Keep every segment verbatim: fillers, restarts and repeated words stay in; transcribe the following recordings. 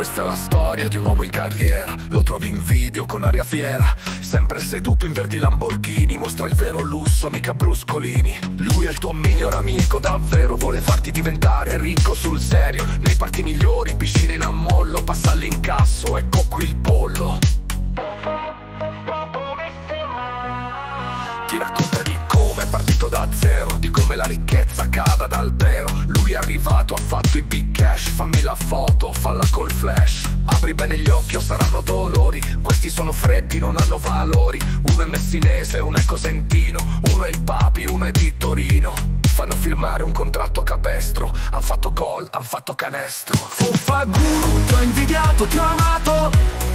Questa è la storia di un uomo in carriera. Lo trovi in video con aria fiera, sempre seduto in verdi Lamborghini. Mostra il vero lusso, mica bruscolini. Lui è il tuo miglior amico, davvero vuole farti diventare ricco sul serio. Nei parti migliori, piscine in ammollo, passa all'incasso, ecco qui il pollo. Ti racconta di come è partito da zero, di come la ricchezza cada dall'albero. Lui è arrivato, ha fatto i big cash, fammi la foto, falla col flash. Apri bene gli occhi o saranno dolori, questi sono freddi, non hanno valori. Uno è messinese, uno è cosentino, uno è il Papi, uno è di Torino. Fanno firmare un contratto capestro, han fatto gol, han fatto canestro. Fuffa guru, ti ho invidiato, ti ho amato.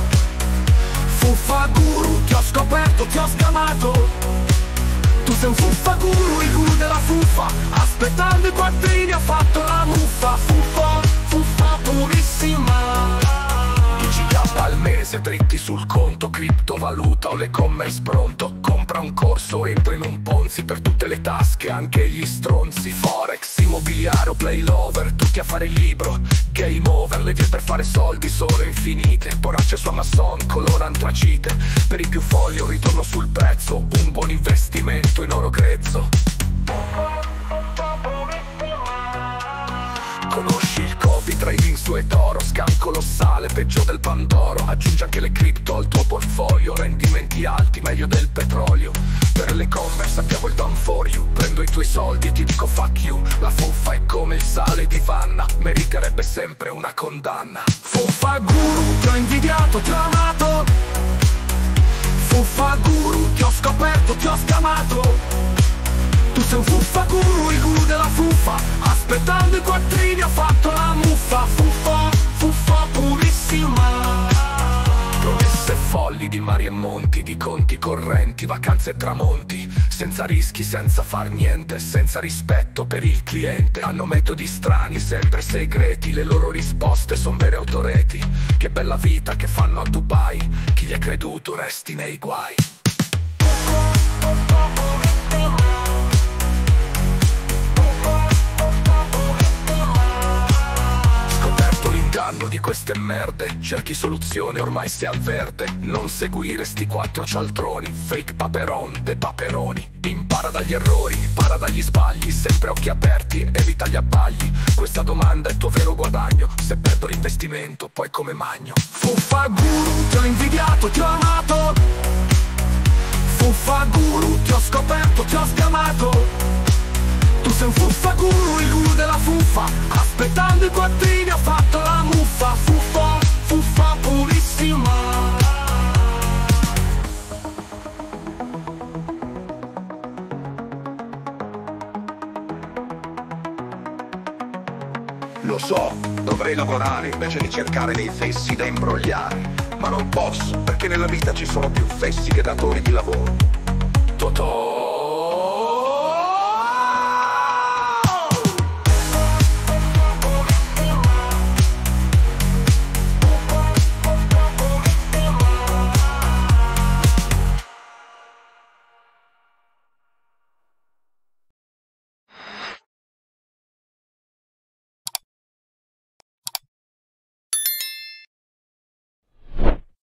Fuffa guru, ti ho scoperto, ti ho scamato. Tu sei un fuffa guru, il guru della fuffa. Aspettando i quattrini ha fatto la muffa. Fuffa, fuffa purissima. dieci k al mese dritti sul conto, criptovaluta o l'e-commerce pronto. Compra un corso, entra in un Ponzi per tutte le tasche, anche gli stronzi. Forex, immobiliare o play lover, tutti a fare il libro. Game over, le vie per fare soldi sono infinite. Poracce su Amazon, color antracite. Per i più folli un ritorno sul prezzo, un buon investimento in oro grezzo. Conosci il copy trading su eToro, scam colossale, peggio del Pandoro. Aggiungi anche le cripto al tuo portfolio, rendimenti alti, meglio del petrolio. Per l'e-commerce abbiamo il done for you, prendo i tuoi soldi e ti dico fuck you. La fuffa è come il sale di Vanna, meriterebbe sempre una condanna. Fuffa guru, ti ho invidiato, ti ho amato. Fuffa guru, ti ho scoperto, ti ho scamato. Tu sei un fuffa guru, il guru della fuffa. Aspettando i quattrini ha fatto la muffa. Fuffa, fuffa purissima. Promesse folli di mari e monti, di conti correnti, vacanze e tramonti. Senza rischi, senza far niente, senza rispetto per il cliente. Hanno metodi strani, sempre segreti. Le loro risposte son vere autoreti. Che bella vita che fanno a Dubai. Chi gli è creduto resti nei guai. Di queste merde, cerchi soluzione, ormai sei al verde. Non seguire sti quattro cialtroni, fake paperon, de paperoni. Impara dagli errori, impara dagli sbagli, sempre occhi aperti, evita gli abbagli. Questa domanda è il tuo vero guadagno, se perdo l'investimento poi come magno. Fuffa guru, ti ho invidiato, ti ho amato. Fuffa guru, ti ho scoperto, ti ho scamato. Tu sei un fuffa guru, il guru della fuffa. Aspettando i quattrini ha fatto la muffa. Fuffa, fuffa purissima. Lo so, dovrei lavorare invece di cercare dei fessi da imbrogliare. Ma non posso, perché nella vita ci sono più fessi che datori di lavoro. Totò.